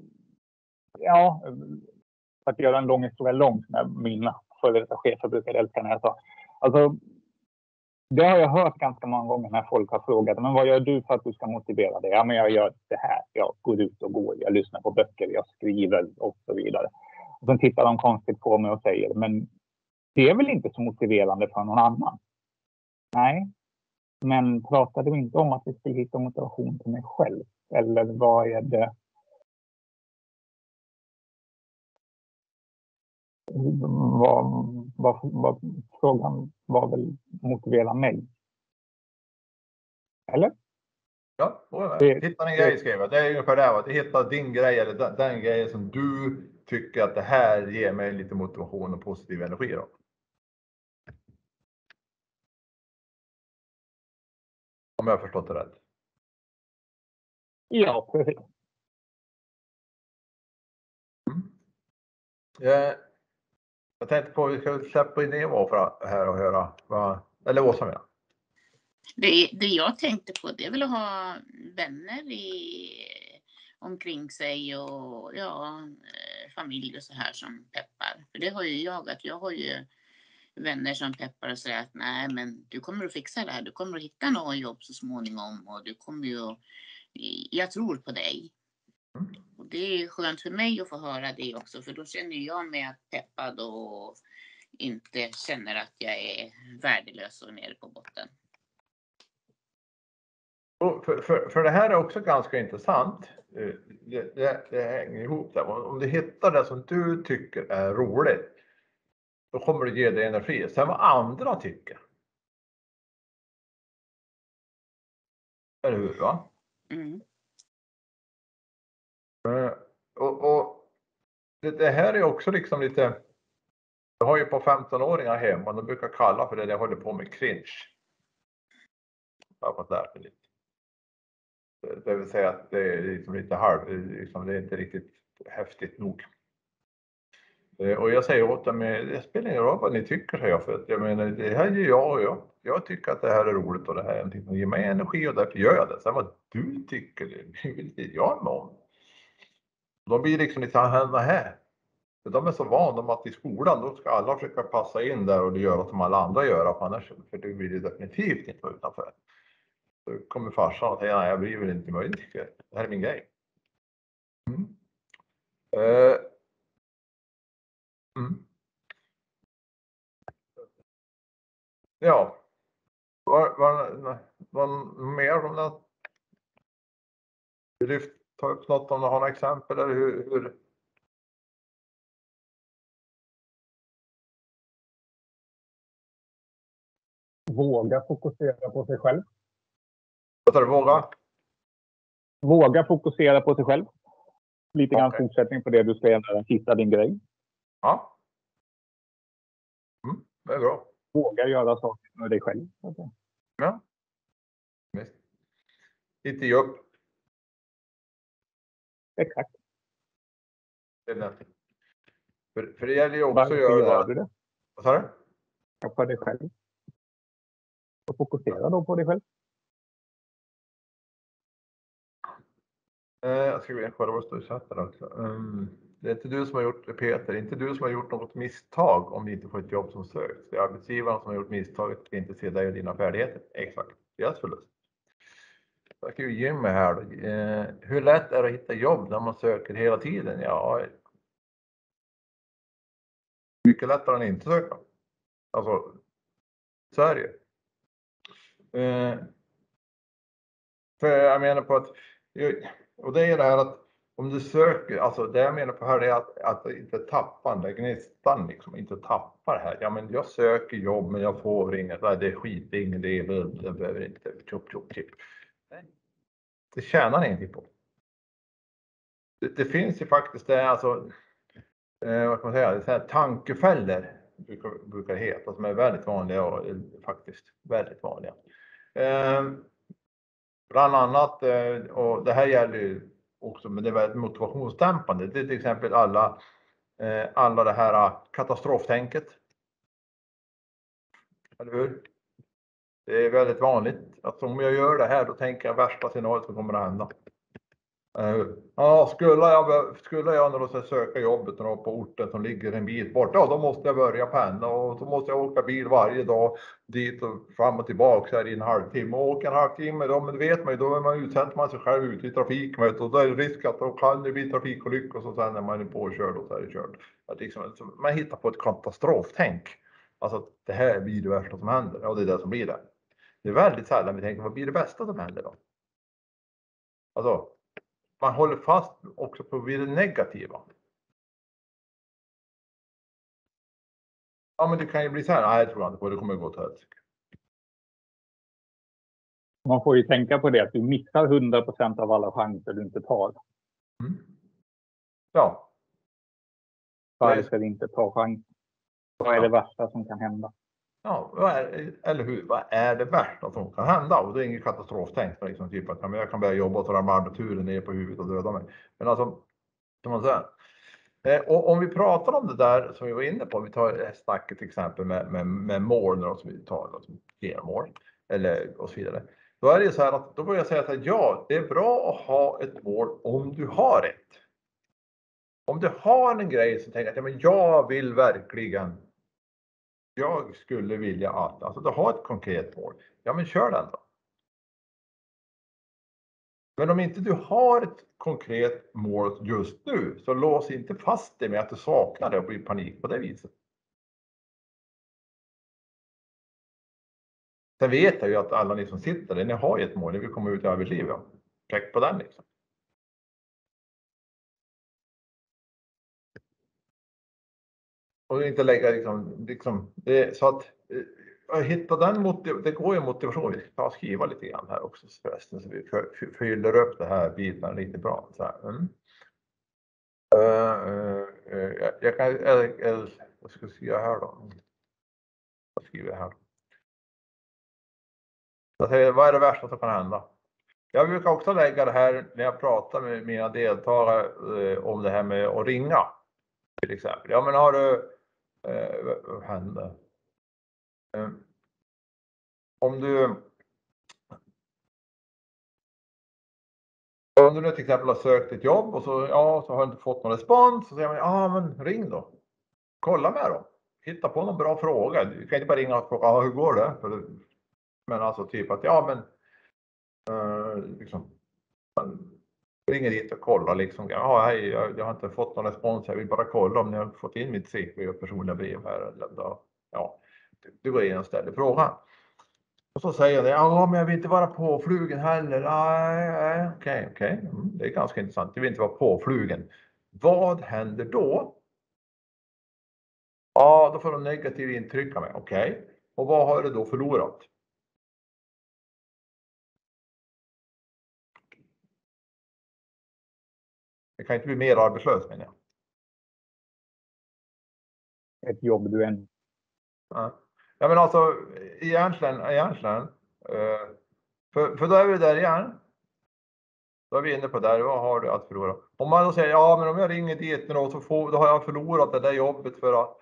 för att göra en lång historia lång som mina före detta chefer brukar älska när jag sa. Alltså, det har jag hört ganska många gånger när folk har frågat, men vad gör du för att du ska motivera dig? Ja, men jag gör det här. Jag går ut och går, jag lyssnar på böcker, jag skriver och så vidare. Och sen tittar de konstigt på mig och säger, men det är väl inte så motiverande för någon annan? Nej, men pratade vi inte om att vi skulle hitta motivation till mig själv? Eller vad är det? Frågan var väl motivera mig? Eller? Ja, hitta en grej skrev jag. Det är ungefär det. Att hitta din grej eller den grejen som du tycker att det här ger mig lite motivation och positiv energi då. Om jag har förstått det rätt. Ja, precis. Jag tänkte på att vi ska släppa in Eva för här och höra eller Åsa menar. Det jag tänkte på det är väl att ha vänner omkring sig och familj och så här som peppar. För det har ju jag har ju vänner som peppar och säger att nej men du kommer att fixa det här, du kommer att hitta något jobb så småningom och du kommer ju, jag tror på dig. Och det är skönt för mig att få höra det också, för då känner jag mig peppad och inte känner att jag är värdelös och nere på botten. För det här är också ganska intressant. Det hänger ihop där. Om du hittar det som du tycker är roligt, då kommer det ge dig energi. Sen vad andra tycker. Eller hur va? Mm. Och det här är också liksom lite. Jag har ju på 15-åringar hemma. De brukar kalla för det jag håller på med cringe. Jag har fått lära mig lite. Det vill säga att det är liksom lite det är inte riktigt häftigt nog. Och jag säger åt dem, det spelar ingen roll vad ni tycker, säger jag, för att jag menar, det här gör jag och jag tycker att det här är roligt och det här är någonting som ger mig energi och därför gör jag det. Sen vad du tycker, det vill inte jag med om. De blir liksom lite här. De är så vana om att i skolan då ska alla försöka passa in där och göra som alla andra gör, annars för det blir det definitivt inte utanför. Så kommer farsan och säger nej, jag blir väl inte möjligt. Det här är min grej. Ja. Vad mer om det? Vill du ta upp något om du har några exempel eller hur? våga fokusera på sig själv. Vad tar du, våga? Våga fokusera på sig själv. Lite grann fortsättning på det du skrev när hitta din grej. Ja. Det är bra. Våga göra saker med dig själv. Ja. Visst. Inte ge upp. Exakt. Det är lätt. För det gäller ju också Varför att göra gör det. du det? Vad sa du? Ja, på dig själv. Och fokusera då på dig själv. Jag ska kolla vad det står i chatten också. Det är inte du som har gjort det, Peter. Det är inte du som har gjort något misstag om du inte får ett jobb som söks. Det är arbetsgivaren som har gjort misstaget att inte se dig och dina färdigheter. Exakt. Deras förlust. Tack ju Jimmy här då. Hur lätt är det att hitta jobb när man söker hela tiden? Ja, mycket lättare än inte söka. Alltså, så är det ju. För jag menar på att, och det är det här att om du söker, alltså det jag menar på här är att inte tappa den där gnistan liksom, inte tappa det här. Ja men jag söker jobb men jag får inget, det är skit, ingen det behöver inte, chip. Det tjänar ni ingenting på. Det finns ju faktiskt det, alltså, vad kan man säga, så här tankefällor brukar det heta, som är väldigt vanliga och faktiskt väldigt vanliga. Bland annat, och det här gäller ju också, men det är väldigt motivationsdämpande. Det är till exempel alla det här katastroftänket. Eller hur? Det är väldigt vanligt att om jag gör det här, då tänker jag värsta scenariot som kommer att hända. Ja, skulle jag när jag ska söka jobbet på orten som ligger en bit bort, ja då måste jag börja pendla och så måste jag åka bil varje dag dit och fram och tillbaka här i en halvtimme. Och åka en halvtimme då, men det vet man ju, då utsätter man sig själv ute i trafik, och då är det risk att då kan det bli trafikolyckor och så sen när man är påkörd och så är det kört. Att liksom, man hittar på ett katastroftänk. Alltså att det här blir det värsta som händer, och det är det som blir det. Det är väldigt sällan vi tänker, vad blir det bästa som händer då? Alltså, man håller fast också på det negativa. Ja, men det kan ju bli så här. Nej, jag tror inte på det, kommer gå åt helsike. Man får ju tänka på det att du missar 100% av alla chanser du inte tar. Ja. Varför ska du inte ta chans? Vad är det värsta som kan hända? Ja, eller hur? Vad är det värsta som kan hända? Och det är ingen katastroftänk. Liksom, typ att jag kan börja jobba och så ramlar armaturen ner på huvudet och döda mig. Men alltså, som man säger. Och om vi pratar om det där som vi var inne på, vi tar snacket till exempel med mål och som vi tar, alltså delmål eller och så vidare. Då är det så här att då börjar jag säga att ja, det är bra att ha ett mål om du har ett. Om du har en grej som tänker att ja, men jag vill verkligen, jag skulle vilja att, alltså du har ett konkret mål, ja men kör den då. Men om inte du har ett konkret mål just nu, så lås inte fast dig med att du saknar det och blir panik på det viset. Sen vet jag ju att alla ni som sitter där, ni har ju ett mål, ni vill komma ut i arbetslivet. Check på den liksom. Och inte lägga liksom det, så att hitta den det går ju motivation. Vi ska ta och skriva lite grann här också förresten, så vi fyller upp det här biten lite bra. Så här. Jag kan, vad ska jag skriva här då? Vad skriver jag här? Jag säger, vad är det värsta som kan hända? Jag brukar också lägga det här när jag pratar med mina deltagare om det här med att ringa. Till exempel. Ja men har du, vad händer? Om du nu till exempel har sökt ett jobb och så har du inte fått någon respons, så säger man, ja men ring då. Kolla med dem. Hitta på någon bra fråga. Du kan inte bara ringa och fråga, hur går det? Men alltså typ att, ja men liksom, man ringer dit och kollar liksom, ja hej, jag har inte fått någon respons, jag vill bara kolla om ni har fått in mitt CV och personliga brev här. Eller, ja, du går in och ställer frågan. Och så säger jag, ja men jag vill inte vara påflugen heller. Nej, okej. Det är ganska intressant. Du vill inte vara påflugen. Vad händer då? Ja, då får de negativ intryck av mig. Okej. Och vad har du då förlorat? Det kan inte bli mer arbetslös, menar jag. Ett jobb du än. Ja, men alltså egentligen. För då är vi där igen. Då är vi inne på där, vad har du att förlora? Om man då säger, ja men om jag ringer dit nu då har jag förlorat det där jobbet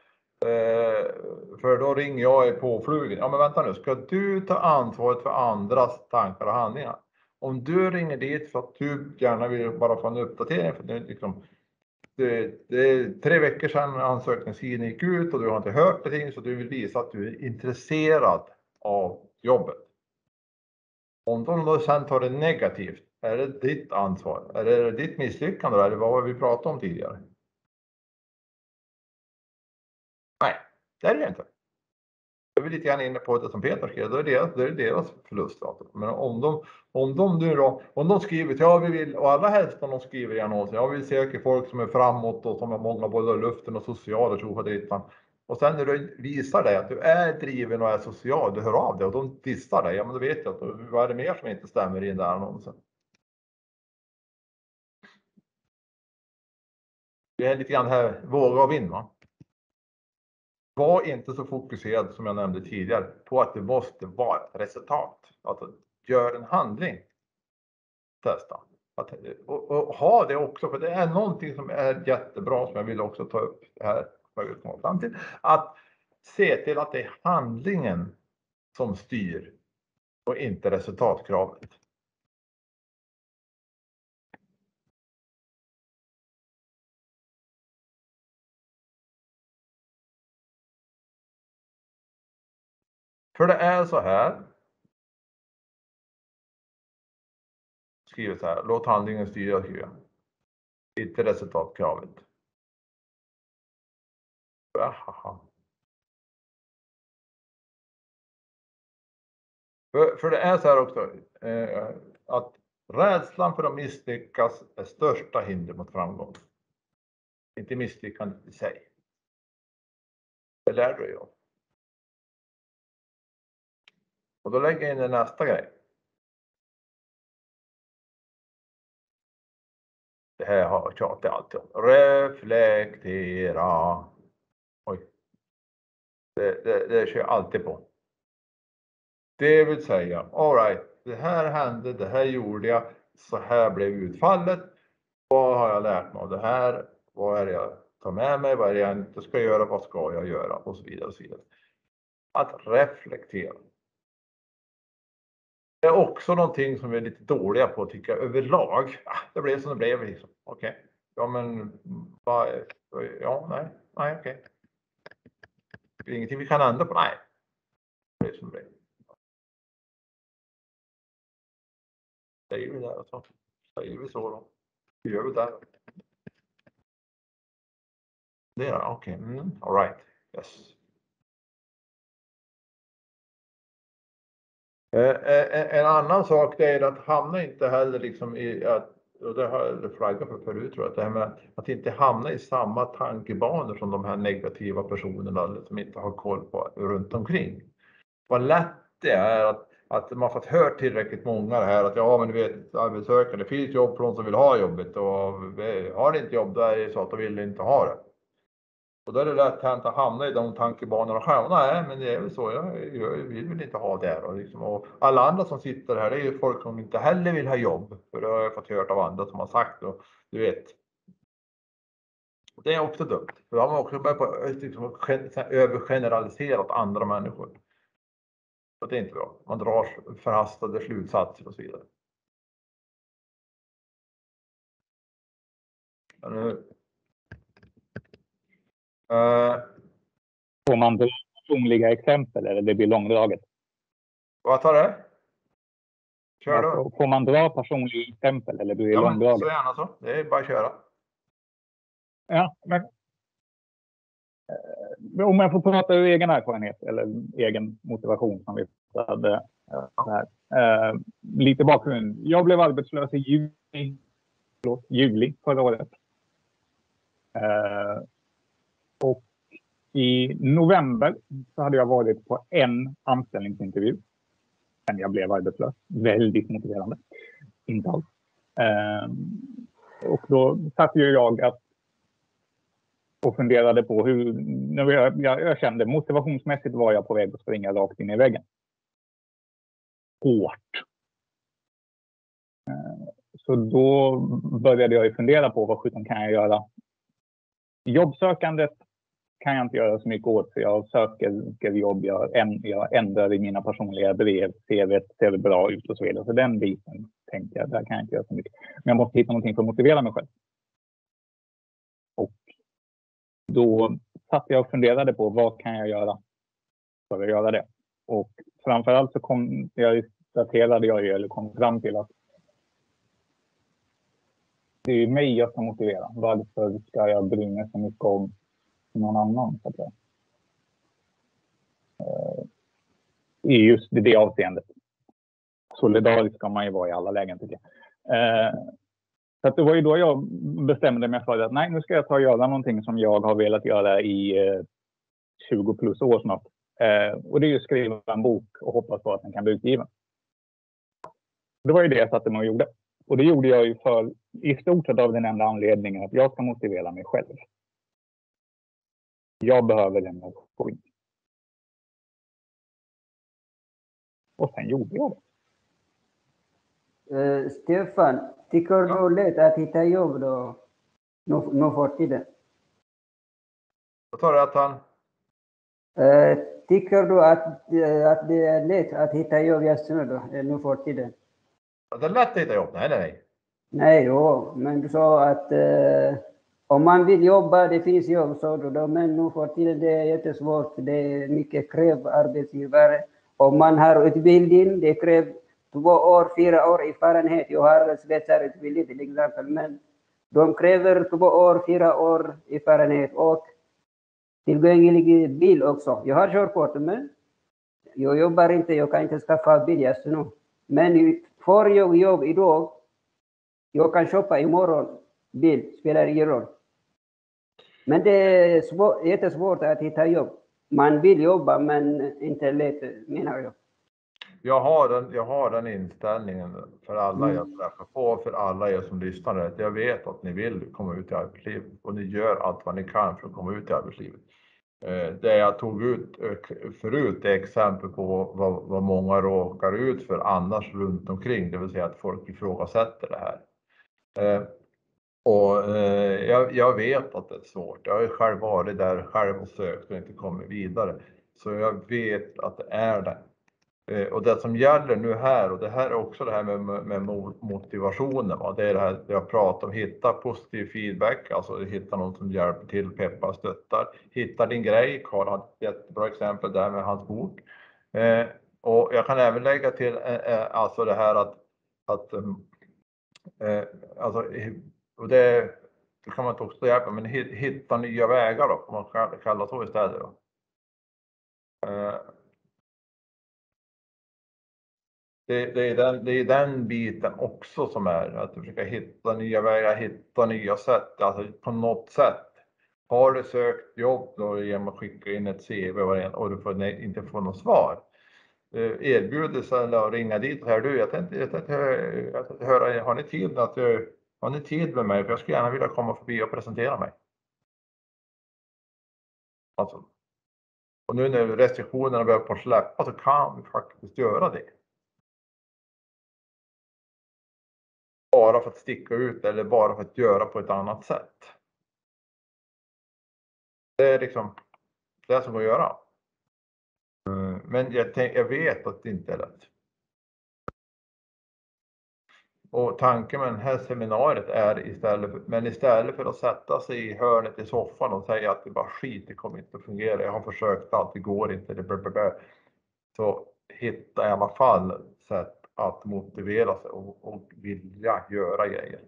för då ringer jag på flugen. Ja men vänta nu, ska du ta ansvaret för andras tankar och handlingar? Om du ringer dit för att du gärna vill bara få en uppdatering, för det är 3 veckor sedan ansökningstiden gick ut och du har inte hört någonting, så du vill visa att du är intresserad av jobbet. Om de då sen tar det negativt, är det ditt ansvar? Är det ditt misslyckande eller vad vi pratade om tidigare? Nej, det är det inte. Jag är lite grann inne på det som Peter skrev, då är det deras förlust. Men om de skriver att ja vi vill, och alla helst om de skriver i annonsen, ja vi söker folk som är framåt och som har många bollar i luften och sociala tjofaderittan. Och sen när du visar dig att du är driven och är social, du hör av dig och de dissar dig, ja men då vet jag att vad är det mer som inte stämmer i den där annonsen. Det är lite grann här, våga och vinna. Var inte så fokuserad som jag nämnde tidigare på att det måste vara ett resultat. Alltså gör en handling. Testa. Och ha det också, för det är någonting som är jättebra som jag vill också ta upp här. Att se till att det är handlingen som styr och inte resultatkravet. För det är så här. Skriver så här. Låt handlingen styra. Inte resultatkravet. Aha. För det är så här också. Att rädslan för att misslyckas är största hinder mot framgång. Inte misslyckandet i sig. Det lär du ju. Och då lägger jag in nästa grej. Det här har jag tjatat alltid om. Reflektera. Oj. Det kör jag alltid på. Det vill säga, all right, det här hände, det här gjorde jag, så här blev utfallet. Vad har jag lärt mig av det här? Vad är det jag tar med mig? Vad är det jag inte ska göra? Vad ska jag göra? Och så vidare och så vidare. Att reflektera. Det är också någonting som vi är lite dåliga på, tycker jag, överlag. Det blev som det blev liksom. Okej. Ja men, nej okej. Det är ingenting vi kan ändra på, nej. Det är som det blev. Säger vi där alltså. Säger vi så då. Vi gör vi där. Det är okej. All right. Yes. En annan sak det är att hamna inte heller liksom i att, och det har jag flaggat för förut, tror jag, det här med att inte hamna i samma tankebanor som de här negativa personerna som inte har koll på runt omkring. Vad lätt det är att man fått hört tillräckligt många här att ja men du vet, arbetssökande, det finns jobb för de som vill ha jobbet och har inte jobb då är det så att de vill inte ha det. Och då är det lätt hänt att hamna i de tankebanorna själv. Nej, men det är väl så. Jag vill väl inte ha det. Och alla andra som sitter här, det är ju folk som inte heller vill ha jobb. För det har jag fått hört av andra som har sagt. Och du vet. Det är också dumt. För då har man också börjat på övergeneraliserat andra människor. Och det är inte bra. Man drar förhastade slutsatser och så vidare. Får man dra personliga exempel eller det blir långdraget? Vad tar det? Kör då. Får man dra personliga exempel eller blir det långdraget? Så gärna så. Det är bara att köra. Ja, men om jag får prata ur egen erfarenhet eller egen motivation som vi hade här. Lite bakgrund. Jag blev arbetslös i juli förra året. Och i november så hade jag varit på en anställningsintervju. Men jag blev arbetslös. Väldigt motiverande. Inte alls. Och då satt ju jag och funderade på hur, när jag kände motivationsmässigt var jag på väg att springa rakt in i väggen. Hårt. Så då började jag fundera på vad sjutton kan jag göra. Jobbsökandet kan jag inte göra så mycket åt, för jag söker jobb, jag ändrar i mina personliga brev, ser det bra ut och så vidare. Så den biten tänkte jag, där kan jag inte göra så mycket. Men jag måste hitta någonting för att motivera mig själv. Och då satt jag och funderade på vad kan jag göra för att göra det. Och framförallt så kom fram till att det är mig jag ska motivera. Varför ska jag bry mig så mycket om någon annan? Så att säga. I just det avseendet. Solidarisk ska man ju vara i alla lägen, tycker jag. Så att det var ju då jag bestämde mig för att nej, nu ska jag ta och göra någonting som jag har velat göra i 20 plus år snart. Och det är ju skriva en bok och hoppas på att den kan bli utgiven. Det var ju det jag satte mig och gjorde. Och det gjorde jag ju för i stort sett av den enda anledningen att jag ska motivera mig själv. Jag behöver den energin. Och sen gjorde jag det. Stefan, tycker du det är lätt att hitta jobb då? Nu för tiden? Vad tar det att han? Tycker du att det är lätt att hitta jobb just nu för tiden? Det är lätt att hitta jobb? Nej. Nej, jo, men du sa att om man vill jobba, det finns jobb, sa du då. Men nu för tiden det är jättesvårt. Det är mycket kräv arbetsgivare. Om man har utbildning, det krävs 2 år, 4 år erfarenhet. Jag har svetsarutbildning till exempel, men de kräver 2 år, 4 år erfarenhet och tillgänglig bil också. Jag har körkort, men jag jobbar inte, jag kan inte skaffa bil just nu. Men får jag jobb idag, jag kan köpa imorgon bil, spelar ingen roll. Men det är jättesvårt att hitta jobb. Man vill jobba, men inte lätt, menar jag. Jag har den inställningen för alla jag träffar på, för alla er som lyssnar. Jag vet att ni vill komma ut i arbetslivet och ni gör allt vad ni kan för att komma ut i arbetslivet. Det jag tog ut förut är exempel på vad många råkar ut för annars runt omkring. Det vill säga att folk ifrågasätter det här. Jag vet att det är svårt. Jag har ju själv varit där själv och sökt och inte kommit vidare. Så jag vet att det är det. Och det som gäller nu här, och det här är också det här med motivationen. Va? Det är det här jag pratar om, hitta positiv feedback, alltså hitta någon som hjälper till, peppar, stöttar. Hitta din grej, Carl har ett jättebra exempel där med hans bok. Och jag kan även lägga till alltså det här att alltså, och det kan man inte också hjälpa, men hitta nya vägar då, om man kallar så istället då. Det är den biten också som är att försöka hitta nya vägar, hitta nya sätt, alltså på något sätt. Har du sökt jobb då genom att skicka in ett CV och du får inte får något svar. Erbjuder sig att ringa dit och här du, jag tänkte höra, har ni tid med mig? För jag skulle gärna vilja komma förbi och presentera mig. Alltså. Och nu när restriktionerna börjar på att släppa så kan vi faktiskt göra det. Bara för att sticka ut eller bara för att göra på ett annat sätt. Det är liksom det som går att göra. Men jag vet att det inte är lätt. Och tanken med det här seminariet är istället för att sätta sig i hörnet i soffan och säga att det bara skit, det kommer inte att fungera. Jag har försökt allt, det går inte. Så hitta i alla fall sätt att motivera sig och vilja göra grejer.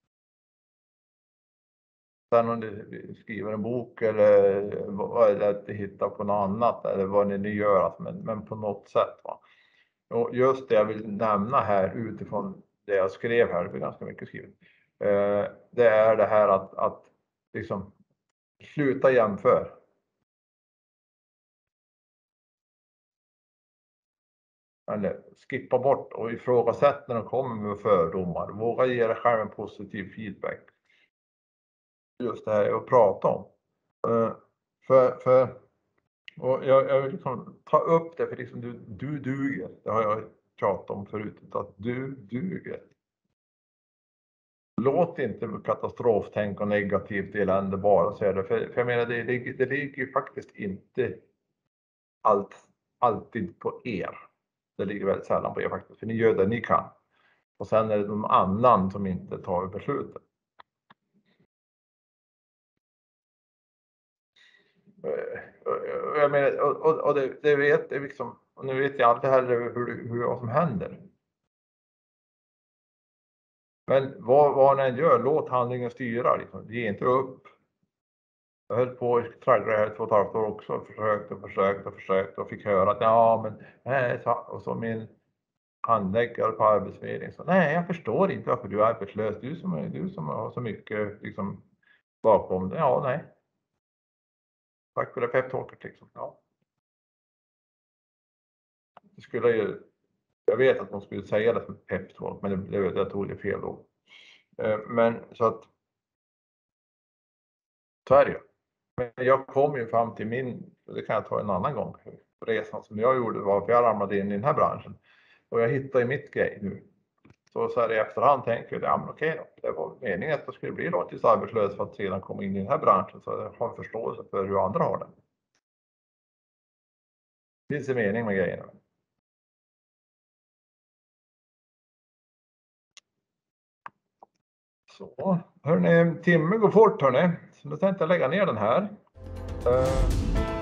Sen om du skriver en bok eller att hitta på något annat eller vad ni nu gör, alltså, men på något sätt. Va? Och just det jag vill nämna här utifrån det jag skrev här, det är ganska mycket skrivet. Det är det här att liksom sluta jämför. eller skippa bort och ifrågasätta när de kommer med fördomar. Våga ge dig själv en positiv feedback. Just det här att prata om. Och jag vill liksom ta upp det, för liksom du duger. Det har jag tjatat om förut, att du duger. Låt inte katastroftänk och negativt elände bara säga det. För jag menar, det ligger ju faktiskt inte alltid på er. Det ligger väldigt sällan på er faktiskt, för ni gör det ni kan. Och sen är det någon annan som inte tar beslutet. Jag menar, och det vet jag liksom, och nu vet jag alltid heller vad som händer. Men vad ni än gör, låt handlingen styra. Liksom. Ge inte upp. Jag höll på att traggla det här 2,5 år också. Försökte och fick höra att ja, men nej. Och så min handläggare på Arbetsförmedlingen sa, nej, jag förstår inte varför du är arbetslös. Du som har så mycket liksom bakom det. Ja, nej. Tack för det peptalket liksom. Ja. Det skulle ju, jag vet att de skulle säga det som peptalk, men jag tog det fel då. Men så att så är det ju. Men jag kom ju fram till det kan jag ta en annan gång, resan som jag gjorde var för jag ramlade in i den här branschen. Och jag hittade mitt grej nu. Så här i efterhand tänker jag, ja men okej då. Det var meningen att jag skulle bli långtidsarbetslös för att sedan komma in i den här branschen. Så jag har förståelse för hur andra har det. Finns det mening med grejerna? Så, hörni, timmen går fort hörni. Så nu tänkte jag lägga ner den här.